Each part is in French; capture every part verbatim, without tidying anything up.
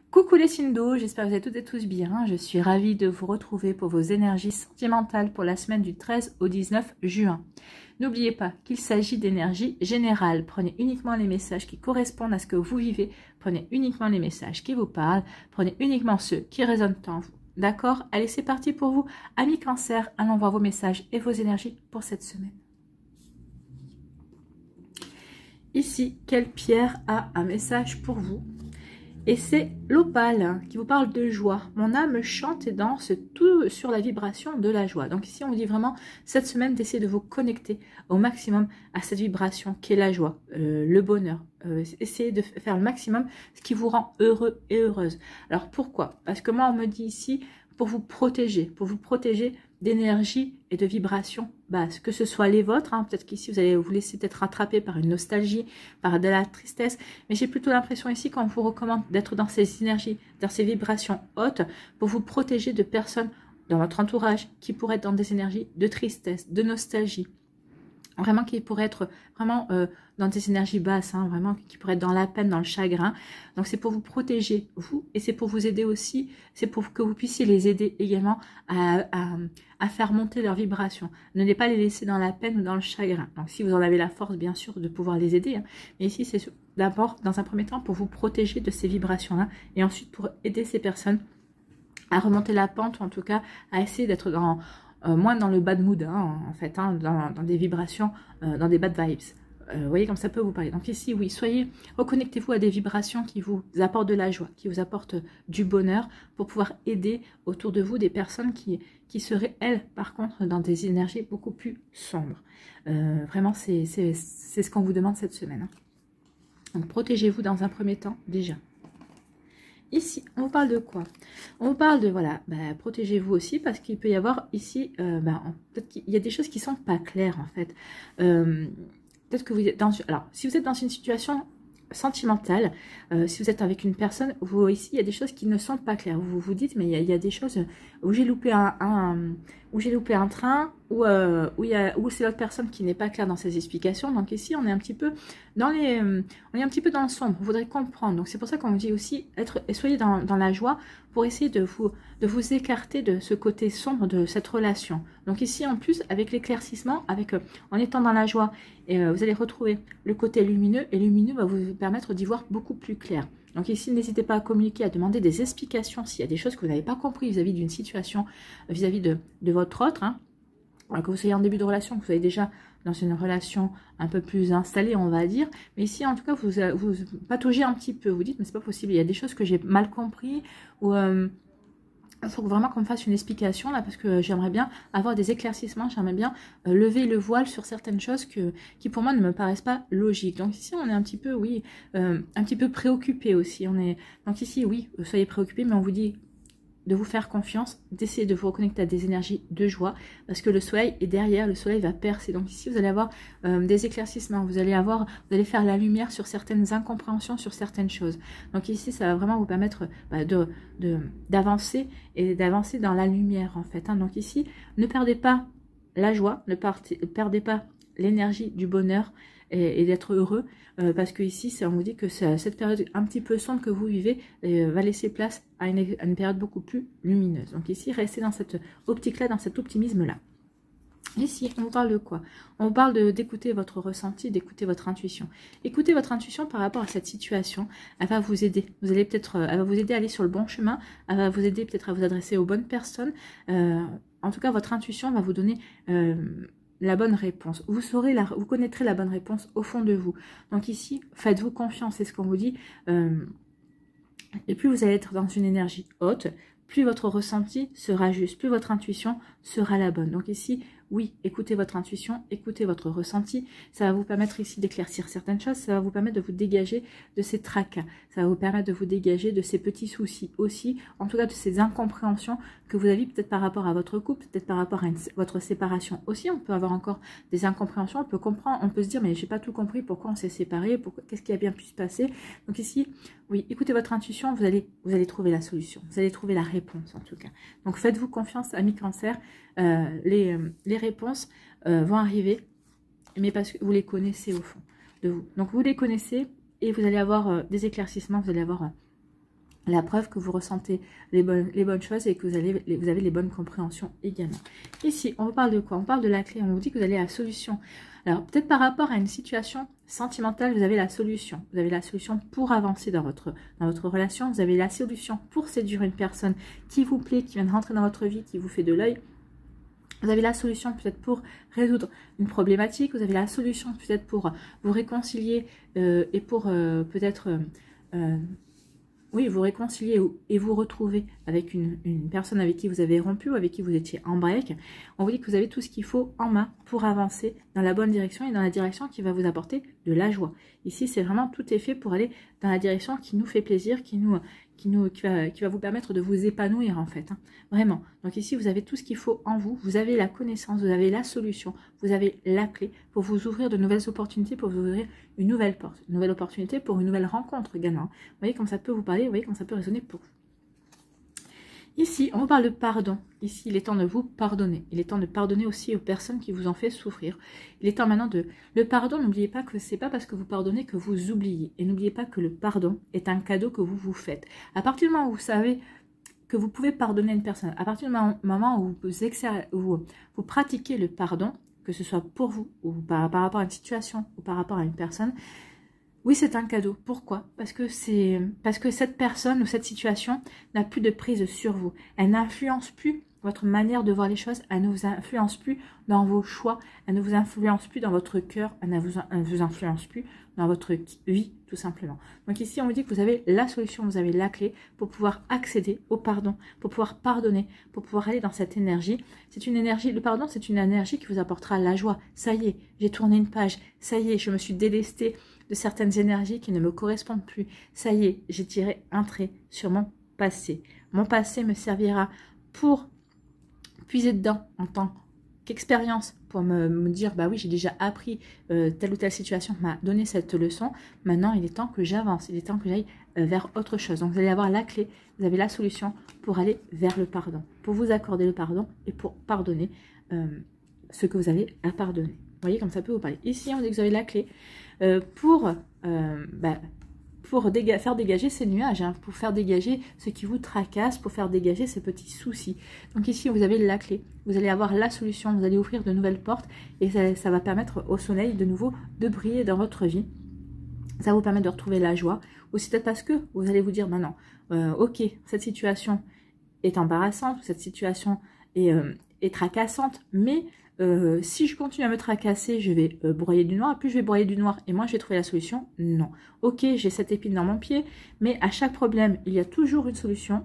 Coucou les signes d'eau, j'espère que vous êtes toutes et tous bien. Je suis ravie de vous retrouver pour vos énergies sentimentales pour la semaine du treize au dix-neuf juin. N'oubliez pas qu'il s'agit d'énergie générale. Prenez uniquement les messages qui correspondent à ce que vous vivez. Prenez uniquement les messages qui vous parlent. Prenez uniquement ceux qui résonnent en vous. D'accord? Allez, c'est parti pour vous. Amis Cancer, allons voir vos messages et vos énergies pour cette semaine. Ici, quelle pierre a un message pour vous? Et c'est l'opale qui vous parle de joie. Mon âme chante et danse tout sur la vibration de la joie. Donc ici, on vous dit vraiment cette semaine d'essayer de vous connecter au maximum à cette vibration qui est la joie, euh, le bonheur. Euh, essayez de faire le maximum ce qui vous rend heureux et heureuse. Alors pourquoi? Parce que moi, on me dit ici pour vous protéger, pour vous protéger d'énergie et de vibrations basses, que ce soit les vôtres, hein, peut-être qu'ici vous allez vous laisser être rattrapé par une nostalgie, par de la tristesse, mais j'ai plutôt l'impression ici qu'on vous recommande d'être dans ces énergies, dans ces vibrations hautes, pour vous protéger de personnes dans votre entourage qui pourraient être dans des énergies de tristesse, de nostalgie, vraiment qui pourraient être vraiment euh, dans des énergies basses, hein, vraiment qui pourraient être dans la peine, dans le chagrin. Donc c'est pour vous protéger, vous, et c'est pour vous aider aussi, c'est pour que vous puissiez les aider également à, à, à faire monter leur vibration. Ne les pas les laisser dans la peine ou dans le chagrin. Donc si vous en avez la force, bien sûr, de pouvoir les aider, hein, mais ici c'est d'abord, dans un premier temps, pour vous protéger de ces vibrations-là, et ensuite pour aider ces personnes à remonter la pente, ou en tout cas à essayer d'être dans... Euh, moins dans le bad mood, hein, en fait, hein, dans, dans des vibrations, euh, dans des bad vibes. Euh, vous voyez comme ça peut vous parler. Donc ici, oui, soyez, reconnectez-vous à des vibrations qui vous apportent de la joie, qui vous apportent du bonheur, pour pouvoir aider autour de vous des personnes qui, qui seraient, elles, par contre, dans des énergies beaucoup plus sombres. Euh, vraiment, c'est ce qu'on vous demande cette semaine. Hein. Donc protégez-vous dans un premier temps, déjà. Ici, on vous parle de quoi? On vous parle de, voilà, bah, protégez-vous aussi, parce qu'il peut y avoir ici, euh, bah, peut-être qu'il y a des choses qui sont pas claires, en fait. Euh, peut-être que vous êtes dans... Alors, si vous êtes dans une situation sentimentale, euh, si vous êtes avec une personne, vous, ici, il y a des choses qui ne sont pas claires. Vous vous dites, mais il y a, il y a des choses où j'ai loupé un... un où j'ai loupé un train, ou euh, où, il y a, où c'est l'autre personne qui n'est pas claire dans ses explications. Donc ici, on est un petit peu dans les, on est un petit peu dans le sombre. Vous voudrez comprendre. Donc c'est pour ça qu'on vous dit aussi être, et soyez dans, dans la joie pour essayer de vous, de vous écarter de ce côté sombre de cette relation. Donc ici, en plus, avec l'éclaircissement, avec euh, en étant dans la joie, et euh, vous allez retrouver le côté lumineux, et lumineux va vous permettre d'y voir beaucoup plus clair. Donc ici, n'hésitez pas à communiquer, à demander des explications s'il y a des choses que vous n'avez pas compris vis-à-vis d'une situation, vis-à-vis de, de votre autre, hein. Alors que vous soyez en début de relation, que vous soyez déjà dans une relation un peu plus installée, on va dire. Mais ici, en tout cas, vous, vous pataugez un petit peu. Vous dites, mais c'est pas possible, il y a des choses que j'ai mal compris, ou... Euh, il faut vraiment qu'on me fasse une explication là, parce que j'aimerais bien avoir des éclaircissements, j'aimerais bien euh, lever le voile sur certaines choses que, qui pour moi ne me paraissent pas logiques. Donc ici on est un petit peu, oui, euh, un petit peu préoccupé aussi. On est... Donc ici, oui, soyez préoccupés, mais on vous dit de vous faire confiance, d'essayer de vous reconnecter à des énergies de joie, parce que le soleil est derrière, le soleil va percer. Donc ici, vous allez avoir euh, des éclaircissements, vous allez avoir, vous allez faire la lumière sur certaines incompréhensions, sur certaines choses. Donc ici, ça va vraiment vous permettre bah, de d'avancer et d'avancer dans la lumière, en fait. Hein. Donc ici, ne perdez pas la joie, ne partez, perdez pas l'énergie du bonheur et, et d'être heureux, euh, parce que ici, on vous dit que ça, cette période un petit peu sombre que vous vivez euh, va laisser place à une, à une période beaucoup plus lumineuse. Donc ici, restez dans cette optique-là, dans cet optimisme-là. Ici, on vous parle de quoi? On vous parle d'écouter votre ressenti, d'écouter votre intuition. Écoutez votre intuition par rapport à cette situation, elle va vous aider. Vous allez peut-être, elle va vous aider à aller sur le bon chemin, elle va vous aider peut-être à vous adresser aux bonnes personnes. Euh, en tout cas, votre intuition va vous donner... Euh, la bonne réponse. Vous saurez, la, vous connaîtrez la bonne réponse au fond de vous. Donc ici, faites-vous confiance, c'est ce qu'on vous dit. Euh, et plus vous allez être dans une énergie haute, plus votre ressenti sera juste, plus votre intuition sera la bonne. Donc ici, oui, écoutez votre intuition, écoutez votre ressenti. Ça va vous permettre ici d'éclaircir certaines choses. Ça va vous permettre de vous dégager de ces tracas. Ça va vous permettre de vous dégager de ces petits soucis aussi. En tout cas, de ces incompréhensions que vous avez peut-être par rapport à votre couple, peut-être par rapport à une, votre séparation aussi. On peut avoir encore des incompréhensions. On peut comprendre, on peut se dire, mais j'ai pas tout compris. Pourquoi on s'est séparés? Qu'est-ce qui a bien pu se passer? Donc ici, oui, écoutez votre intuition. Vous allez, vous allez trouver la solution. Vous allez trouver la réponse en tout cas. Donc faites-vous confiance, amis Cancer. Euh, les, les réponses euh, vont arriver, mais parce que vous les connaissez au fond de vous. Donc vous les connaissez et vous allez avoir euh, des éclaircissements, vous allez avoir euh, la preuve que vous ressentez les bonnes, les bonnes choses et que vous, allez, vous avez les bonnes compréhensions également. Ici, on vous parle de quoi? On parle de la clé, on vous dit que vous allez à la solution. Alors, peut-être par rapport à une situation sentimentale, vous avez la solution. Vous avez la solution pour avancer dans votre, dans votre relation. Vous avez la solution pour séduire une personne qui vous plaît, qui vient de rentrer dans votre vie, qui vous fait de l'œil. Vous avez la solution peut-être pour résoudre une problématique. Vous avez la solution peut-être pour vous réconcilier euh, et pour euh, peut-être... Euh, euh, oui, vous réconcilier et vous retrouver avec une, une personne avec qui vous avez rompu ou avec qui vous étiez en break. On vous dit que vous avez tout ce qu'il faut en main pour avancer dans la bonne direction et dans la direction qui va vous apporter de la joie. Ici, c'est vraiment tout est fait pour aller dans la direction qui nous fait plaisir, qui nous, qui nous, qui va, qui va vous permettre de vous épanouir en fait. Hein. Vraiment. Donc ici, vous avez tout ce qu'il faut en vous. Vous avez la connaissance, vous avez la solution, vous avez la clé pour vous ouvrir de nouvelles opportunités, pour vous ouvrir une nouvelle porte, une nouvelle opportunité pour une nouvelle rencontre également. Vous voyez comme ça peut vous parler, vous voyez comme ça peut résonner pour vous. Ici, on vous parle de pardon. Ici, il est temps de vous pardonner. Il est temps de pardonner aussi aux personnes qui vous ont fait souffrir. Il est temps maintenant de... Le pardon, n'oubliez pas que c'est pas parce que vous pardonnez que vous oubliez. Et n'oubliez pas que le pardon est un cadeau que vous vous faites. À partir du moment où vous savez que vous pouvez pardonner une personne, à partir du moment où vous, où vous, vous pratiquez le pardon, que ce soit pour vous, ou par, par rapport à une situation, ou par rapport à une personne, oui, c'est un cadeau. Pourquoi? Parce que c'est parce que cette personne ou cette situation n'a plus de prise sur vous. Elle n'influence plus votre manière de voir les choses. Elle ne vous influence plus dans vos choix. Elle ne vous influence plus dans votre cœur. Elle ne vous, elle ne vous influence plus dans votre vie, tout simplement. Donc ici, on vous dit que vous avez la solution, vous avez la clé pour pouvoir accéder au pardon, pour pouvoir pardonner, pour pouvoir aller dans cette énergie. C'est une énergie, le pardon, c'est une énergie qui vous apportera la joie. Ça y est, j'ai tourné une page. Ça y est, je me suis délestée de certaines énergies qui ne me correspondent plus. Ça y est, j'ai tiré un trait sur mon passé. Mon passé me servira pour puiser dedans en tant qu'expérience, pour me, me dire, bah oui, j'ai déjà appris euh, telle ou telle situation, m'a donné cette leçon. Maintenant, il est temps que j'avance, il est temps que j'aille euh, vers autre chose. Donc, vous allez avoir la clé, vous avez la solution pour aller vers le pardon, pour vous accorder le pardon et pour pardonner euh, ce que vous avez à pardonner. Vous voyez, comme ça peut vous parler. Ici, on dit que vous avez la clé euh, pour, euh, bah, pour déga faire dégager ces nuages, hein, pour faire dégager ce qui vous tracasse, pour faire dégager ces petits soucis. Donc ici, vous avez la clé. Vous allez avoir la solution, vous allez ouvrir de nouvelles portes et ça, ça va permettre au soleil de nouveau de briller dans votre vie. Ça va vous permettre de retrouver la joie. Ou c'est peut-être parce que vous allez vous dire, maintenant, euh, ok, cette situation est embarrassante, cette situation est, euh, est tracassante, mais... Euh, si je continue à me tracasser, je vais euh, broyer du noir, puis je vais broyer du noir, et moi je vais trouver la solution. Non. Ok, j'ai cette épine dans mon pied, mais à chaque problème, il y a toujours une solution.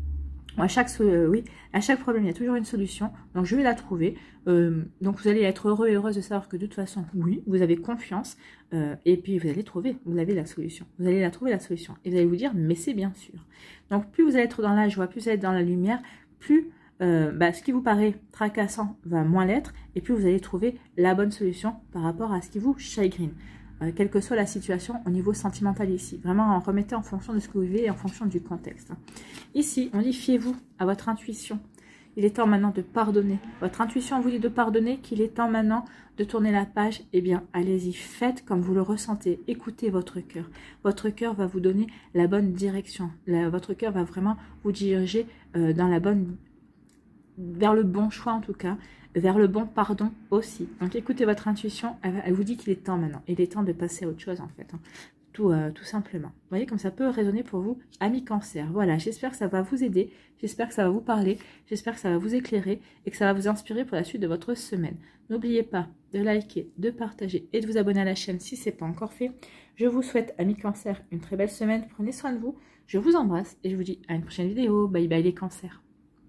À chaque, euh, oui, à chaque problème, il y a toujours une solution. Donc, je vais la trouver. Euh, donc, vous allez être heureux et heureuse de savoir que de toute façon, oui, vous avez confiance. Euh, et puis, vous allez trouver, vous avez la solution. Vous allez la trouver, la solution. Et vous allez vous dire, mais c'est bien sûr. Donc, plus vous allez être dans la joie, plus vous allez être dans la lumière, plus... Euh, bah, ce qui vous paraît tracassant va moins l'être et puis vous allez trouver la bonne solution par rapport à ce qui vous chagrine, euh, quelle que soit la situation au niveau sentimental ici. Vraiment en remettez en fonction de ce que vous vivez et en fonction du contexte. Ici, on dit fiez-vous à votre intuition. Il est temps maintenant de pardonner. Votre intuition vous dit de pardonner, qu'il est temps maintenant de tourner la page. Eh bien, allez-y, faites comme vous le ressentez. Écoutez votre cœur. Votre cœur va vous donner la bonne direction. La, votre cœur va vraiment vous diriger euh, dans la bonne vers le bon choix en tout cas, vers le bon pardon aussi. Donc écoutez votre intuition, elle, elle vous dit qu'il est temps maintenant. Il est temps de passer à autre chose en fait, hein. tout, euh, tout simplement. Vous voyez comme ça peut résonner pour vous, amis cancer. Voilà, j'espère que ça va vous aider, j'espère que ça va vous parler, j'espère que ça va vous éclairer et que ça va vous inspirer pour la suite de votre semaine. N'oubliez pas de liker, de partager et de vous abonner à la chaîne si ce n'est pas encore fait. Je vous souhaite, amis cancer, une très belle semaine. Prenez soin de vous, je vous embrasse et je vous dis à une prochaine vidéo. Bye bye les cancers.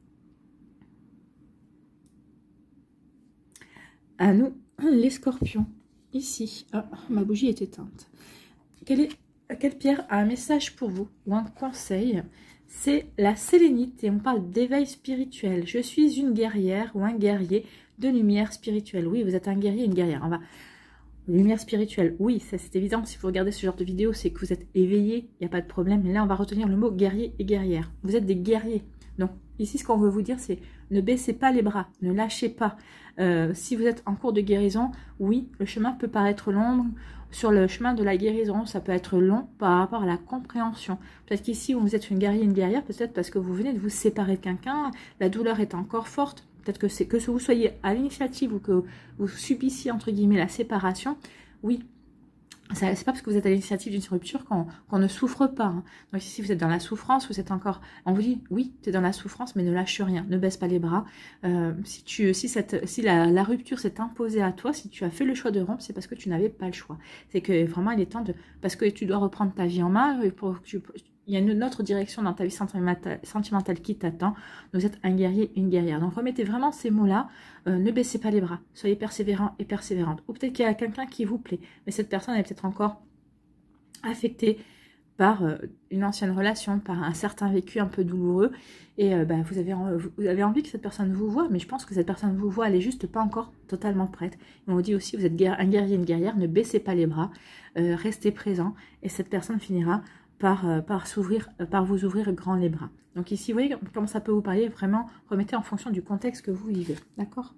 À nous, les scorpions. Ici, ah, ma bougie est éteinte. Quelle, est, quelle pierre a un message pour vous ou un conseil? C'est la sélénité. On parle d'éveil spirituel. Je suis une guerrière ou un guerrier de lumière spirituelle. Oui, vous êtes un guerrier, une guerrière. On va... Lumière spirituelle, oui, ça c'est évident. Si vous regardez ce genre de vidéo, c'est que vous êtes éveillé. Il n'y a pas de problème. Mais là, on va retenir le mot guerrier et guerrière. Vous êtes des guerriers. Donc, ici, ce qu'on veut vous dire, c'est ne baissez pas les bras, ne lâchez pas. Euh, si vous êtes en cours de guérison, oui, le chemin peut paraître long, sur le chemin de la guérison. Ça peut être long par rapport à la compréhension. Peut-être qu'ici, vous êtes une guerrière, une guerrière, peut-être parce que vous venez de vous séparer de quelqu'un, la douleur est encore forte. Peut-être que c'est que vous soyez à l'initiative ou que vous subissiez, entre guillemets, la séparation. Oui. C'est pas parce que vous êtes à l'initiative d'une rupture qu'on qu'on ne souffre pas. Hein. Donc ici, vous êtes dans la souffrance, vous êtes encore... On vous dit, oui, tu es dans la souffrance, mais ne lâche rien, ne baisse pas les bras. Euh, si tu, si, cette, si la, la rupture s'est imposée à toi, si tu as fait le choix de rompre, c'est parce que tu n'avais pas le choix. C'est que vraiment, il est temps de... Parce que tu dois reprendre ta vie en main, pour que tu... Il y a une autre direction dans ta vie sentimentale, sentimentale qui t'attend. Vous êtes un guerrier, une guerrière. Donc remettez vraiment ces mots-là. Euh, ne baissez pas les bras. Soyez persévérant et persévérante. Ou peut-être qu'il y a quelqu'un qui vous plaît. Mais cette personne est peut-être encore affectée par euh, une ancienne relation, par un certain vécu un peu douloureux. Et euh, bah, vous, avez, vous avez envie que cette personne vous voie. Mais je pense que cette personne vous voit, elle n'est juste pas encore totalement prête. Et on vous dit aussi, vous êtes un guerrier, une guerrière. Ne baissez pas les bras. Euh, restez présent. Et cette personne finira par, euh, par, s'ouvrir, euh, par vous ouvrir grand les bras. Donc ici, vous voyez comment ça peut vous parler. Vraiment, remettez en fonction du contexte que vous vivez. D'accord?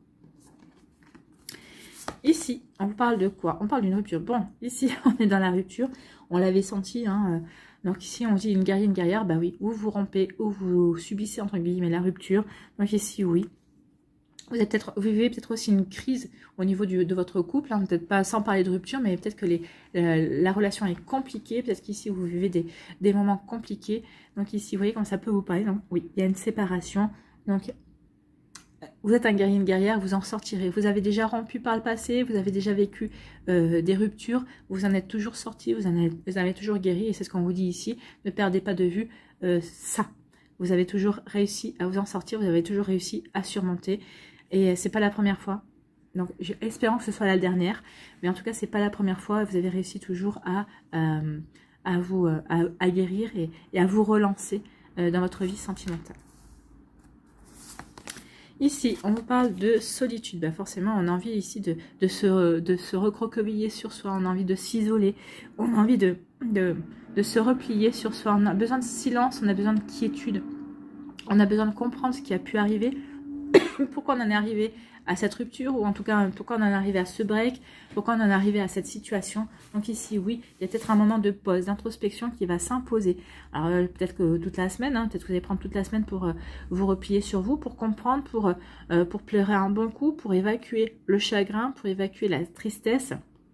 Ici, on vous parle de quoi? On parle d'une rupture. Bon, ici, on est dans la rupture. On l'avait senti. Hein, euh, donc ici, on dit une guerrière, une guerrière. Bah oui, ou vous rompez, ou vous subissez, entre guillemets, la rupture. Donc ici, oui. Vous, êtes peut-être, vous vivez peut-être aussi une crise au niveau du, de votre couple, hein, peut-être pas sans parler de rupture, mais peut-être que les, euh, la relation est compliquée, peut-être qu'ici vous vivez des, des moments compliqués. Donc ici, vous voyez comment ça peut vous parler. Donc oui, il y a une séparation. Donc vous êtes un guerrier, une guerrière, vous en sortirez. Vous avez déjà rompu par le passé, vous avez déjà vécu euh, des ruptures, vous en êtes toujours sorti, vous en avez, vous avez toujours guéri, et c'est ce qu'on vous dit ici. Ne perdez pas de vue euh, ça. Vous avez toujours réussi à vous en sortir, vous avez toujours réussi à surmonter. Et c'est pas la première fois. Donc, espérons que ce soit la dernière. Mais en tout cas, c'est pas la première fois. Vous avez réussi toujours à, euh, à vous à, à guérir et, et à vous relancer euh, dans votre vie sentimentale. Ici, on vous parle de solitude. Ben forcément, on a envie ici de, de, se, de se recroqueviller sur soi. On a envie de s'isoler. On a envie de, de, de se replier sur soi. On a besoin de silence. On a besoin de quiétude. On a besoin de comprendre ce qui a pu arriver. Pourquoi on en est arrivé à cette rupture, ou en tout cas pourquoi on en est arrivé à ce break, pourquoi on en est arrivé à cette situation. Donc ici, oui, il y a peut-être un moment de pause, d'introspection qui va s'imposer. Alors euh, peut-être que toute la semaine, hein, peut-être que vous allez prendre toute la semaine pour euh, vous replier sur vous, pour comprendre, pour, euh, pour pleurer un bon coup, pour évacuer le chagrin, pour évacuer la tristesse,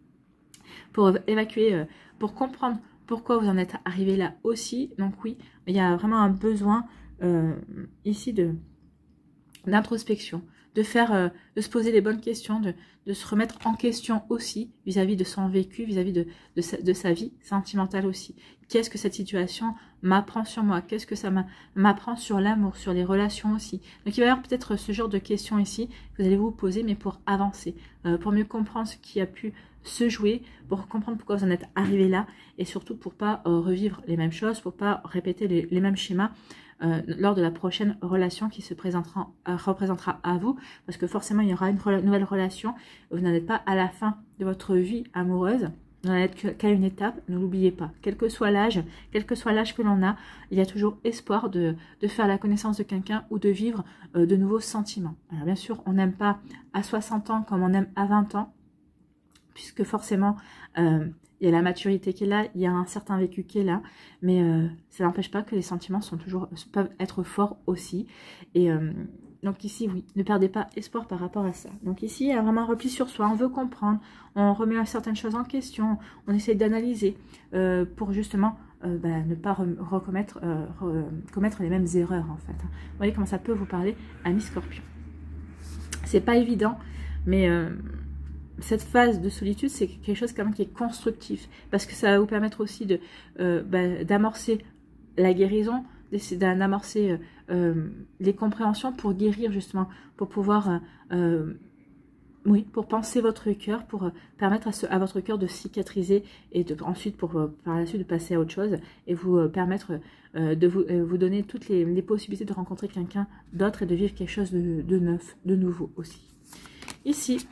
pour évacuer, euh, pour comprendre pourquoi vous en êtes arrivé là aussi. Donc oui, il y a vraiment un besoin euh, ici de... d'introspection, de faire, euh, de se poser les bonnes questions, de, de se remettre en question aussi vis-à-vis de son vécu, vis-à-vis de, de, sa, de sa vie sentimentale aussi. Qu'est-ce que cette situation m'apprend sur moi? Qu'est-ce que ça m'apprend sur l'amour, sur les relations aussi? Donc il va y avoir peut-être ce genre de questions ici que vous allez vous poser, mais pour avancer, euh, pour mieux comprendre ce qui a pu se jouer, pour comprendre pourquoi vous en êtes arrivé là, et surtout pour pas euh, revivre les mêmes choses, pour pas répéter les, les mêmes schémas Euh, lors de la prochaine relation qui se présentera, euh, représentera à vous, parce que forcément il y aura une re nouvelle relation. Vous n'en êtes pas à la fin de votre vie amoureuse, vous n'en êtes qu'à une étape. Ne l'oubliez pas, quel que soit l'âge, quel que soit l'âge que l'on a, il y a toujours espoir de, de faire la connaissance de quelqu'un ou de vivre euh, de nouveaux sentiments. Alors bien sûr, on n'aime pas à soixante ans comme on aime à vingt ans, puisque forcément euh, il y a la maturité qui est là, il y a un certain vécu qui est là, mais euh, ça n'empêche pas que les sentiments sont toujours, peuvent être forts aussi. Et euh, donc ici, oui, ne perdez pas espoir par rapport à ça. Donc ici, il y a vraiment un repli sur soi, on veut comprendre, on remet certaines choses en question, on essaie d'analyser euh, pour justement euh, bah, ne pas recommettre euh, re commettre les mêmes erreurs en fait. Vous voyez comment ça peut vous parler, ami Scorpion. C'est pas évident, mais... Euh, cette phase de solitude, c'est quelque chose quand même qui est constructif, parce que ça va vous permettre aussi de euh, bah, d'amorcer la guérison, d'amorcer euh, euh, les compréhensions pour guérir justement, pour pouvoir, euh, euh, oui, pour penser votre cœur, pour euh, permettre à, ce, à votre cœur de cicatriser et de, ensuite pour euh, par la suite de passer à autre chose et vous euh, permettre euh, de vous, euh, vous donner toutes les, les possibilités de rencontrer quelqu'un d'autre et de vivre quelque chose de, de neuf, de nouveau aussi. Ici,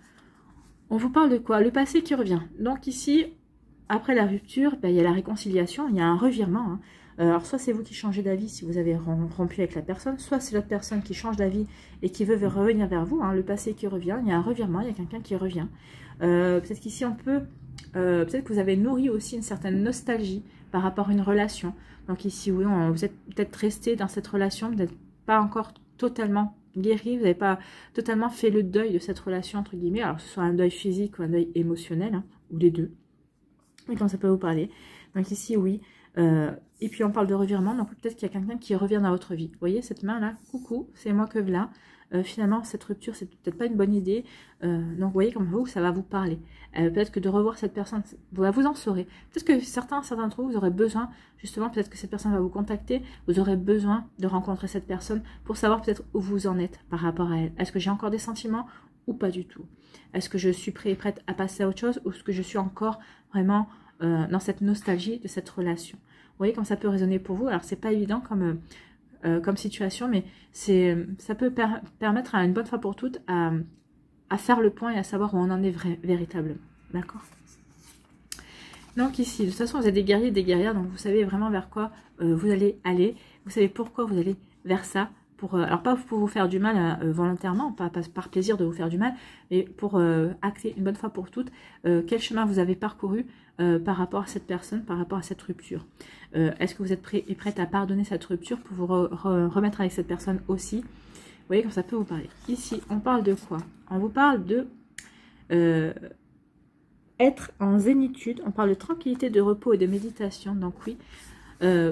on vous parle de quoi? Le passé qui revient. Donc ici, après la rupture, ben, il y a la réconciliation, il y a un revirement. Hein. Alors soit c'est vous qui changez d'avis si vous avez rompu avec la personne, soit c'est l'autre personne qui change d'avis et qui veut revenir vers vous. Hein. Le passé qui revient, il y a un revirement, il y a quelqu'un qui revient. Euh, Peut-être qu'ici on peut Euh, peut-être que vous avez nourri aussi une certaine nostalgie par rapport à une relation. Donc ici, oui, on, vous êtes peut-être resté dans cette relation, vous n'êtes pas encore totalement guéri, vous n'avez pas totalement fait le deuil de cette relation, entre guillemets, alors que ce soit un deuil physique ou un deuil émotionnel, hein, ou les deux. Et quand ça peut vous parler. Donc ici, oui. Euh, et puis on parle de revirement, donc peut-être qu'il y a quelqu'un qui revient dans votre vie. Vous voyez cette main-là, coucou, c'est moi que là. Euh, finalement, cette rupture, c'est peut-être pas une bonne idée. Euh, donc vous voyez comme vous, ça va vous parler. Euh, peut-être que de revoir cette personne, vous, vous en saurez. Peut-être que certains, certains d'entre vous, vous aurez besoin, justement, peut-être que cette personne va vous contacter. Vous aurez besoin de rencontrer cette personne pour savoir peut-être où vous en êtes par rapport à elle. Est-ce que j'ai encore des sentiments ou pas du tout? Est-ce que je suis prêt et prête à passer à autre chose ou est-ce que je suis encore vraiment euh, dans cette nostalgie de cette relation? Vous voyez comme ça peut résonner pour vous. Alors c'est pas évident comme, euh, euh, comme situation, mais c'est ça peut per permettre à une bonne fois pour toutes à, à faire le point et à savoir où on en est vrai, véritablement. D'accord? Donc ici, de toute façon, vous êtes des guerriers et des guerrières, donc vous savez vraiment vers quoi euh, vous allez aller. Vous savez pourquoi vous allez vers ça. Pour, euh, alors pas pour vous faire du mal euh, volontairement, pas, pas par plaisir de vous faire du mal, mais pour euh, acter une bonne fois pour toutes euh, quel chemin vous avez parcouru euh, par rapport à cette personne, par rapport à cette rupture. Euh, Est-ce que vous êtes prêt et prête à pardonner cette rupture pour vous re, re, remettre avec cette personne aussi? Vous voyez comme ça peut vous parler. Ici, on parle de quoi? On vous parle de euh, être en zénitude, on parle de tranquillité, de repos et de méditation, donc oui, euh,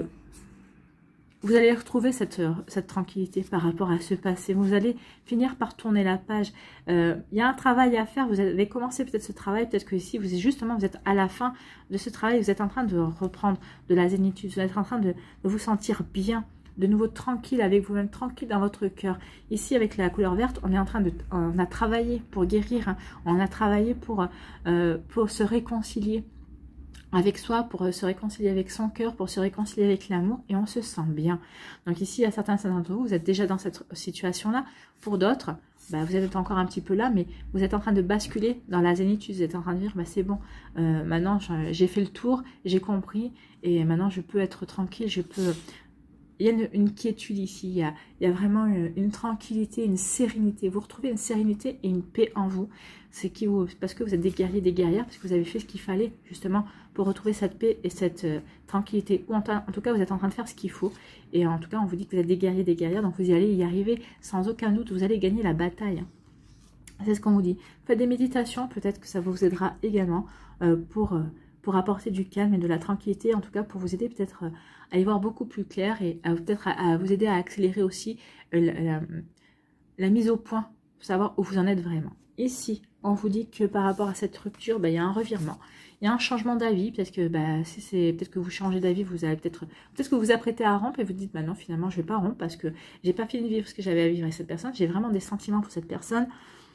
vous allez retrouver cette, cette tranquillité par rapport à ce passé. Vous allez finir par tourner la page. Euh, il y a un travail à faire. Vous avez commencé peut-être ce travail. Peut-être que ici, vous êtes justement, vous êtes à la fin de ce travail. Vous êtes en train de reprendre de la zénitude. Vous êtes en train de, de vous sentir bien, de nouveau tranquille avec vous-même, tranquille dans votre cœur. Ici, avec la couleur verte, on est en train de, on a travaillé pour guérir. Hein. On a travaillé pour, euh, pour se réconcilier avec soi, pour se réconcilier avec son cœur, pour se réconcilier avec l'amour, et on se sent bien. Donc ici, à certains d'entre vous, vous êtes déjà dans cette situation-là. Pour d'autres, bah, vous êtes encore un petit peu là, mais vous êtes en train de basculer dans la zénitude. Vous êtes en train de dire, bah, c'est bon, euh, maintenant j'ai fait le tour, j'ai compris, et maintenant je peux être tranquille, je peux... Il y a une, une quiétude ici, il y a, il y a vraiment une, une tranquillité, une sérénité. Vous retrouvez une sérénité et une paix en vous. C'est qui vous, parce que vous êtes des guerriers, des guerrières, parce que vous avez fait ce qu'il fallait justement pour retrouver cette paix et cette euh, tranquillité. Ou en, en tout cas, vous êtes en train de faire ce qu'il faut. Et en tout cas, on vous dit que vous êtes des guerriers, des guerrières, donc vous y allez y arriver sans aucun doute. Vous allez gagner la bataille. C'est ce qu'on vous dit. Faites des méditations, peut-être que ça vous aidera également euh, pour... Euh, pour apporter du calme et de la tranquillité, en tout cas pour vous aider peut-être à y voir beaucoup plus clair et peut-être à, à vous aider à accélérer aussi la, la, la mise au point, pour savoir où vous en êtes vraiment. Ici, on vous dit que par rapport à cette rupture, bah, il y a un revirement, il y a un changement d'avis, parce que bah, si c'est peut-être que vous changez d'avis, vous allez peut-être peut-être que vous vous apprêtez à rompre et vous dites bah non, finalement je vais pas rompre parce que j'ai pas fini de vivre ce que j'avais à vivre avec cette personne, j'ai vraiment des sentiments pour cette personne.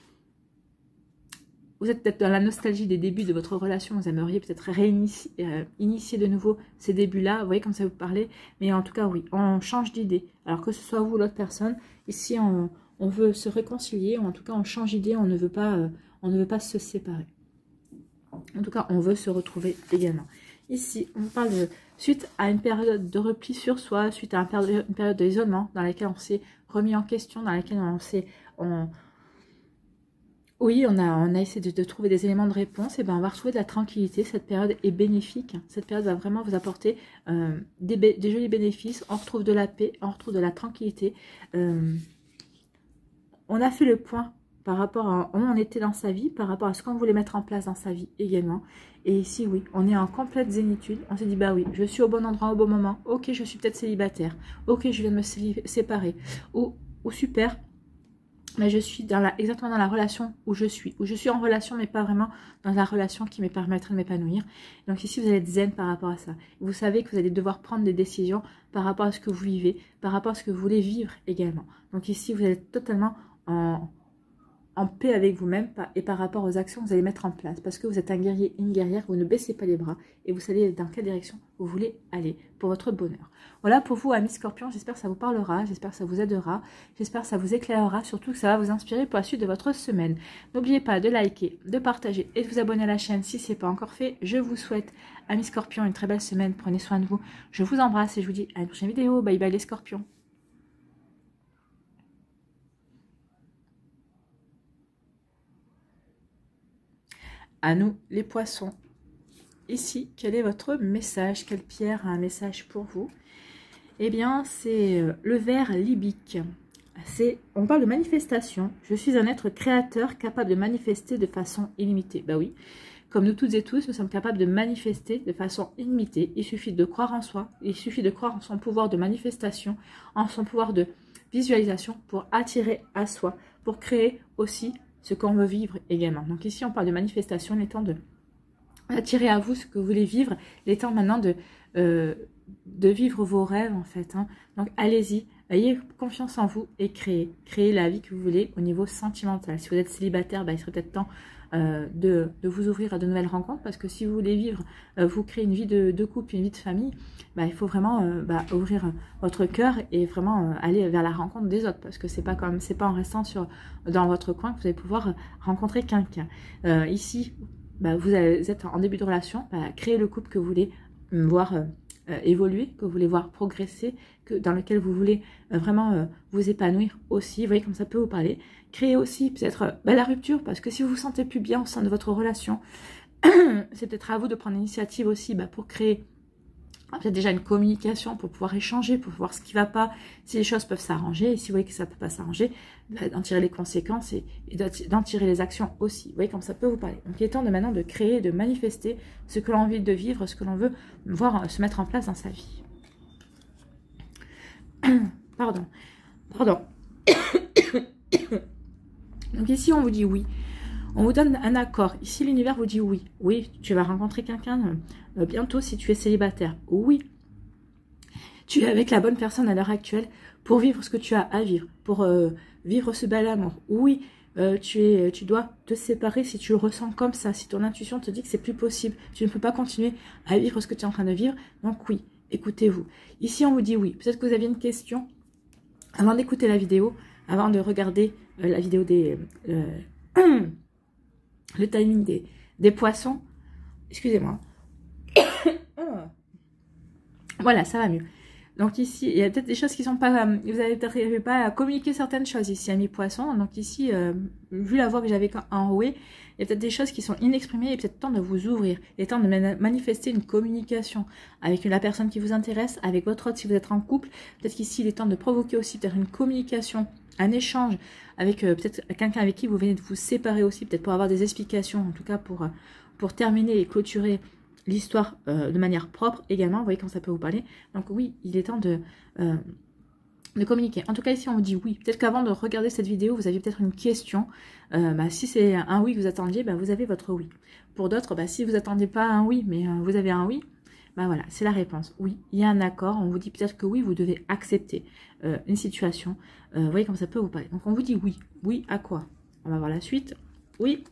Vous êtes peut-être dans la nostalgie des débuts de votre relation, vous aimeriez peut-être réinitier euh, initier de nouveau ces débuts-là, vous voyez comme ça vous parlez, mais en tout cas oui, on change d'idée, alors que ce soit vous ou l'autre personne, ici on, on veut se réconcilier, ou en tout cas on change d'idée, on ne veut pas, euh, on ne veut pas se séparer. En tout cas, on veut se retrouver également. Ici, on parle de suite à une période de repli sur soi, suite à une période, une période d'isolement, dans laquelle on s'est remis en question, dans laquelle on s'est... On, Oui, on a, on a essayé de, de trouver des éléments de réponse, et ben on va retrouver de la tranquillité. Cette période est bénéfique. Cette période va vraiment vous apporter euh, des, des jolis bénéfices. On retrouve de la paix, on retrouve de la tranquillité. Euh, on a fait le point par rapport à où on était dans sa vie, par rapport à ce qu'on voulait mettre en place dans sa vie également. Et ici, oui, on est en complète zénitude. On s'est dit, bah oui, je suis au bon endroit au bon moment. Ok, je suis peut-être célibataire. Ok, je viens de me séparer. Ou, ou super... mais je suis dans la, exactement dans la relation où je suis, où je suis en relation, mais pas vraiment dans la relation qui me permettrait de m'épanouir. Donc ici, vous allez être zen par rapport à ça. Vous savez que vous allez devoir prendre des décisions par rapport à ce que vous vivez, par rapport à ce que vous voulez vivre également. Donc ici, vous allez être totalement en, en paix avec vous-même et par rapport aux actions que vous allez mettre en place. Parce que vous êtes un guerrier, une guerrière, vous ne baissez pas les bras et vous savez dans quelle direction vous voulez aller pour votre bonheur. Voilà pour vous, amis Scorpions, j'espère que ça vous parlera, j'espère que ça vous aidera, j'espère que ça vous éclairera, surtout que ça va vous inspirer pour la suite de votre semaine. N'oubliez pas de liker, de partager et de vous abonner à la chaîne si ce n'est pas encore fait. Je vous souhaite, amis Scorpions, une très belle semaine, prenez soin de vous. Je vous embrasse et je vous dis à une prochaine vidéo. Bye bye les Scorpions. À nous les poissons. ici, quel est votre message? Quelle pierre a un message pour vous? Eh bien, c'est le verre libique. On parle de manifestation. Je suis un être créateur capable de manifester de façon illimitée. Bah oui, comme nous toutes et tous, nous sommes capables de manifester de façon illimitée. Il suffit de croire en soi, il suffit de croire en son pouvoir de manifestation, en son pouvoir de visualisation pour attirer à soi, pour créer aussi ce qu'on veut vivre également. Donc ici, on parle de manifestation, il est temps de attirer à vous ce que vous voulez vivre, il est temps maintenant de, euh, de vivre vos rêves en fait. Hein. Donc allez-y. Ayez confiance en vous et créez. Créez la vie que vous voulez au niveau sentimental. Si vous êtes célibataire, bah, il serait peut-être temps euh, de, de vous ouvrir à de nouvelles rencontres. Parce que si vous voulez vivre, euh, vous créez une vie de, de couple, une vie de famille, bah, il faut vraiment euh, bah, ouvrir votre cœur et vraiment euh, aller vers la rencontre des autres. Parce que c'est pas comme c'est pas en restant sur, dans votre coin que vous allez pouvoir rencontrer quelqu'un. Euh, ici, bah, vous, avez, vous êtes en début de relation, bah, créez le couple que vous voulez euh, voir euh, Euh, évoluer, que vous voulez voir progresser, que, dans lequel vous voulez euh, vraiment euh, vous épanouir aussi. Vous voyez comme ça peut vous parler. Créer aussi peut-être euh, bah, la rupture, parce que si vous vous sentez plus bien au sein de votre relation, c'est peut-être à vous de prendre l'initiative aussi bah, pour créer peut-être déjà une communication, pour pouvoir échanger, pour voir ce qui ne va pas, si les choses peuvent s'arranger, et si vous voyez que ça ne peut pas s'arranger, bah, d'en tirer les conséquences et, et d'en tirer les actions aussi. Vous voyez comme ça peut vous parler. Donc il est temps de maintenant de créer, de manifester ce que l'on a envie de vivre, ce que l'on veut voir se mettre en place dans sa vie. Pardon. Pardon. Donc ici on vous dit oui. On vous donne un accord. Ici, l'univers vous dit oui. Oui, tu vas rencontrer quelqu'un euh, bientôt si tu es célibataire. Oui, tu es avec la bonne personne à l'heure actuelle pour vivre ce que tu as à vivre, pour euh, vivre ce bel amour. Oui, euh, tu, es, tu dois te séparer si tu le ressens comme ça, si ton intuition te dit que c'est plus possible. Tu ne peux pas continuer à vivre ce que tu es en train de vivre. Donc oui, écoutez-vous. Ici, on vous dit oui. Peut-être que vous aviez une question avant d'écouter la vidéo, avant de regarder euh, la vidéo des... Euh, le timing des, des poissons. Excusez-moi. Voilà, ça va mieux. Donc ici, il y a peut-être des choses qui sont pas... Vous avez peut-être pas à communiquer certaines choses ici à mes poissons. Donc ici, euh, vu la voix que j'avais enrouée, il y a peut-être des choses qui sont inexprimées. Il est peut-être temps de vous ouvrir. Il est temps de manifester une communication avec la personne qui vous intéresse, avec votre autre si vous êtes en couple. Peut-être qu'ici, il est temps de provoquer aussi peut-être une communication, un échange avec euh, peut-être quelqu'un avec qui vous venez de vous séparer aussi, peut-être pour avoir des explications, en tout cas pour, euh, pour terminer et clôturer l'histoire euh, de manière propre également. Vous voyez quand ça peut vous parler. Donc oui, il est temps de, euh, de communiquer. En tout cas, ici, on vous dit oui. Peut-être qu'avant de regarder cette vidéo, vous aviez peut-être une question. Euh, bah, si c'est un oui que vous attendiez, bah, vous avez votre oui. Pour d'autres, bah, si vous n'attendiez pas un oui, mais euh, vous avez un oui, bah voilà, c'est la réponse. Oui, il y a un accord. On vous dit peut-être que oui, vous devez accepter euh, une situation. Euh, vous voyez comme ça peut vous parler. Donc, on vous dit oui. Oui à quoi? On va voir la suite. Oui.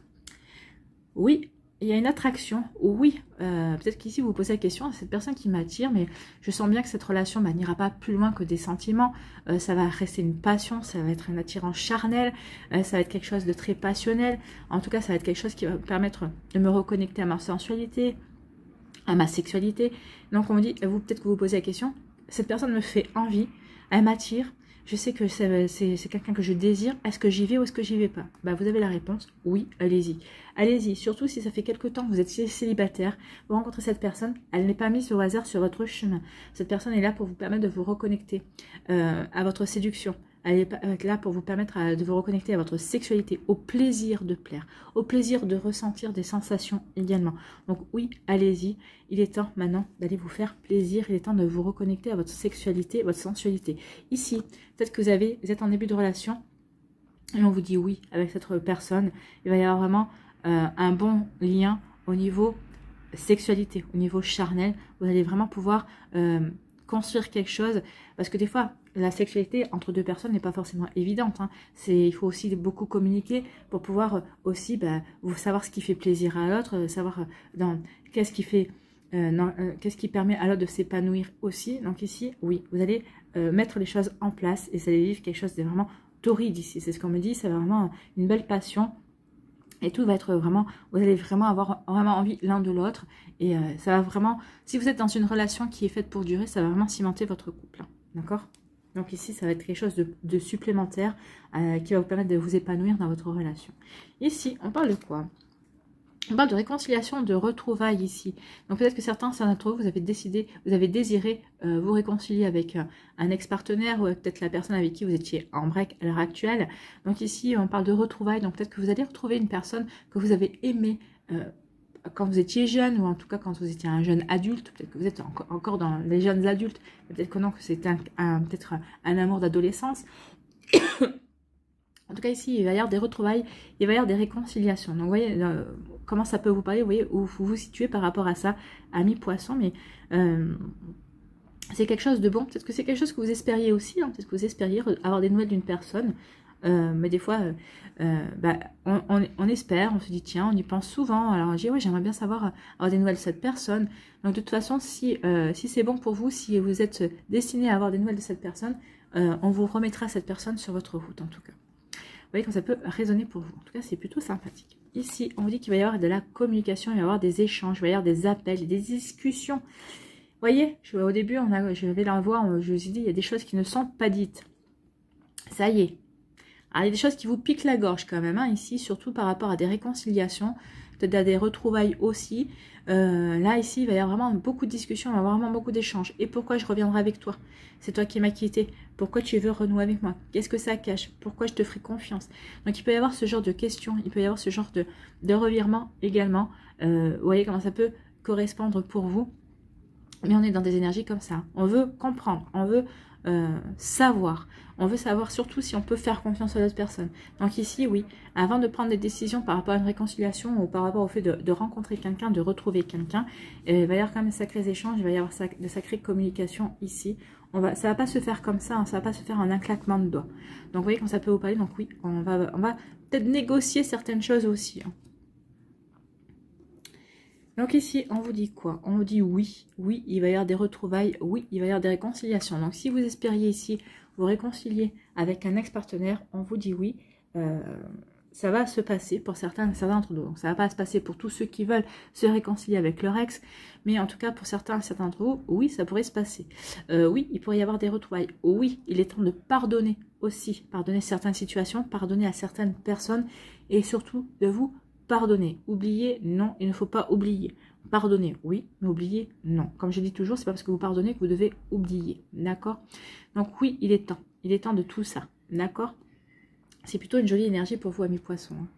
Oui. Il y a une attraction. Oui. Euh, peut-être qu'ici, vous vous posez la question, cette personne qui m'attire, mais je sens bien que cette relation bah, n'ira pas plus loin que des sentiments. Euh, ça va rester une passion, ça va être un attirant charnel, euh, ça va être quelque chose de très passionnel. En tout cas, ça va être quelque chose qui va me permettre de me reconnecter à ma sensualité, à ma sexualité. Donc on me dit, vous peut-être que vous vous posez la question, cette personne me fait envie, elle m'attire, je sais que c'est quelqu'un que je désire, est-ce que j'y vais ou est-ce que j'y vais pas? Bah, vous avez la réponse, oui, allez-y. Allez-y, surtout si ça fait quelque temps que vous êtes célibataire, vous rencontrez cette personne, elle n'est pas mise au hasard sur votre chemin. Cette personne est là pour vous permettre de vous reconnecter euh, à votre séduction. Elle est là pour vous permettre de vous reconnecter à votre sexualité, au plaisir de plaire, au plaisir de ressentir des sensations également. Donc oui, allez-y, il est temps maintenant d'aller vous faire plaisir, il est temps de vous reconnecter à votre sexualité, votre sensualité. Ici, peut-être que vous, avez, vous êtes en début de relation et on vous dit oui avec cette personne, il va y avoir vraiment euh, un bon lien au niveau sexualité, au niveau charnel, vous allez vraiment pouvoir euh, construire quelque chose, parce que des fois, la sexualité entre deux personnes n'est pas forcément évidente. Hein. Il faut aussi beaucoup communiquer pour pouvoir aussi bah, vous savoir ce qui fait plaisir à l'autre, savoir dans qu'est-ce qui fait, euh, euh, qu'est-ce qui permet à l'autre de s'épanouir aussi. Donc ici, oui, vous allez euh, mettre les choses en place et vous allez vivre quelque chose de vraiment torride ici. C'est ce qu'on me dit, c'est vraiment une belle passion. Et tout va être vraiment, vous allez vraiment avoir vraiment envie l'un de l'autre. Et euh, ça va vraiment, si vous êtes dans une relation qui est faite pour durer, ça va vraiment cimenter votre couple. D'accord ? Donc ici, ça va être quelque chose de, de supplémentaire euh, qui va vous permettre de vous épanouir dans votre relation. Ici, on parle de quoi? On parle de réconciliation, de retrouvailles ici. Donc peut-être que certains, certains d'entre vous, vous avez décidé, vous avez désiré euh, vous réconcilier avec euh, un ex-partenaire ou peut-être la personne avec qui vous étiez en break à l'heure actuelle. Donc ici, on parle de retrouvailles. Donc peut-être que vous allez retrouver une personne que vous avez aimée euh, quand vous étiez jeune, ou en tout cas quand vous étiez un jeune adulte. Peut-être que vous êtes encore, encore dans les jeunes adultes. Peut-être que non, que c'est un, un, peut-être un amour d'adolescence. En tout cas, ici, il va y avoir des retrouvailles, il va y avoir des réconciliations. Donc, vous voyez euh, comment ça peut vous parler, vous voyez où vous vous situez par rapport à ça, ami poisson. Mais euh, c'est quelque chose de bon. Peut-être que c'est quelque chose que vous espériez aussi. Hein, peut-être que vous espériez avoir des nouvelles d'une personne. Euh, mais des fois, euh, euh, bah, on, on, on espère, on se dit, tiens, on y pense souvent. Alors, on dit, ouais, j'aimerais bien savoir avoir des nouvelles de cette personne. Donc, de toute façon, si, euh, si c'est bon pour vous, si vous êtes destiné à avoir des nouvelles de cette personne, euh, on vous remettra cette personne sur votre route, en tout cas. Vous voyez comme ça peut résonner pour vous. En tout cas, c'est plutôt sympathique. Ici, on vous dit qu'il va y avoir de la communication, il va y avoir des échanges, il va y avoir des appels, des discussions. Vous voyez, je, au début, on a, je vais la voir, je vous ai dit, il y a des choses qui ne sont pas dites. Ça y est. Alors, il y a des choses qui vous piquent la gorge quand même, hein, ici, surtout par rapport à des réconciliations, peut-être à des retrouvailles aussi. Euh, là, ici, il va y avoir vraiment beaucoup de discussions, il va y avoir vraiment beaucoup d'échanges. Et pourquoi je reviendrai avec toi? C'est toi qui m'as quitté. Pourquoi tu veux renouer avec moi? Qu'est-ce que ça cache? Pourquoi je te ferai confiance? Donc, il peut y avoir ce genre de questions, il peut y avoir ce genre de, de revirement également. Euh, vous voyez comment ça peut correspondre pour vous. Mais on est dans des énergies comme ça. On veut comprendre, on veut euh, savoir. On veut savoir surtout si on peut faire confiance à l'autre personne. Donc ici, oui, avant de prendre des décisions par rapport à une réconciliation ou par rapport au fait de, de rencontrer quelqu'un, de retrouver quelqu'un, il va y avoir quand même de sacrés échanges, il va y avoir de sacrées communications ici. On va, ça ne va pas se faire comme ça, hein, ça ne va pas se faire en un claquement de doigts. Donc vous voyez quand ça peut vous parler, donc oui, on va, on va peut-être négocier certaines choses aussi. Hein. Donc ici, on vous dit quoi? On vous dit oui, oui, il va y avoir des retrouvailles, oui, il va y avoir des réconciliations. Donc si vous espériez ici vous réconcilier avec un ex-partenaire, on vous dit oui, euh, ça va se passer pour certains, certains d'entre nous. Donc ça ne va pas se passer pour tous ceux qui veulent se réconcilier avec leur ex, mais en tout cas pour certains, certains d'entre vous, oui, ça pourrait se passer. Euh, oui, il pourrait y avoir des retrouvailles. Oui, il est temps de pardonner aussi, pardonner certaines situations, pardonner à certaines personnes et surtout de vous pardonner. Oublier, non, il ne faut pas oublier. Pardonner, oui, mais oublier, non. Comme je dis toujours, c'est pas parce que vous pardonnez que vous devez oublier, d'accord? Donc oui, il est temps, il est temps de tout ça, d'accord? C'est plutôt une jolie énergie pour vous, amis poissons. Hein.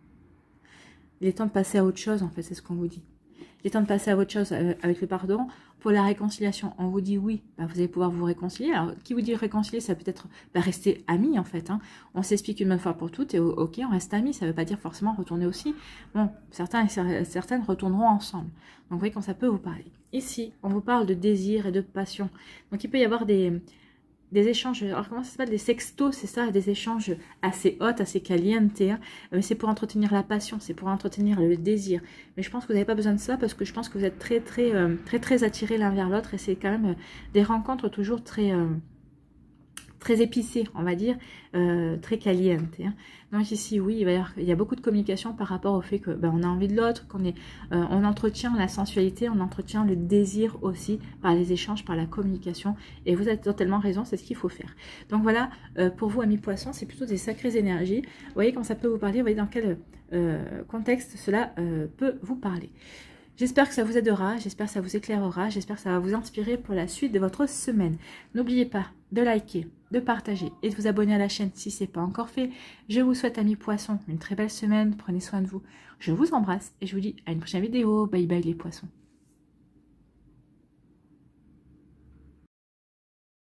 Il est temps de passer à autre chose, en fait, c'est ce qu'on vous dit. Il est temps de passer à autre chose avec le pardon. Pour la réconciliation, on vous dit oui, bah, vous allez pouvoir vous réconcilier. Alors, qui vous dit réconcilier, ça peut être bah, rester amis, en fait. Hein. On s'explique une bonne fois pour toutes, et ok, on reste amis. Ça ne veut pas dire forcément retourner aussi. Bon, certains et certaines retourneront ensemble. Donc, vous voyez quand ça peut vous parler. Ici, on vous parle de désir et de passion. Donc, il peut y avoir des... des échanges, alors comment ça s'appelle, des sextos, c'est ça, des échanges assez hauts, assez caliente, hein. Mais c'est pour entretenir la passion, c'est pour entretenir le désir. Mais je pense que vous n'avez pas besoin de ça parce que je pense que vous êtes très très euh, très très attirés l'un vers l'autre et c'est quand même euh, des rencontres toujours très euh, très épicées, on va dire, euh, très caliente. Hein. Donc ici, oui, il, va y avoir, il y a beaucoup de communication par rapport au fait que ben, on a envie de l'autre, qu'on est, euh, on entretient la sensualité, on entretient le désir aussi par les échanges, par la communication. Et vous avez totalement raison, c'est ce qu'il faut faire. Donc voilà, euh, pour vous, amis poissons, c'est plutôt des sacrées énergies. Vous voyez quand ça peut vous parler, vous voyez dans quel euh, contexte cela euh, peut vous parler. J'espère que ça vous aidera, j'espère que ça vous éclairera, j'espère que ça va vous inspirer pour la suite de votre semaine. N'oubliez pas de liker, de partager et de vous abonner à la chaîne si ce n'est pas encore fait. Je vous souhaite, amis poissons, une très belle semaine, prenez soin de vous. Je vous embrasse et je vous dis à une prochaine vidéo. Bye bye les poissons.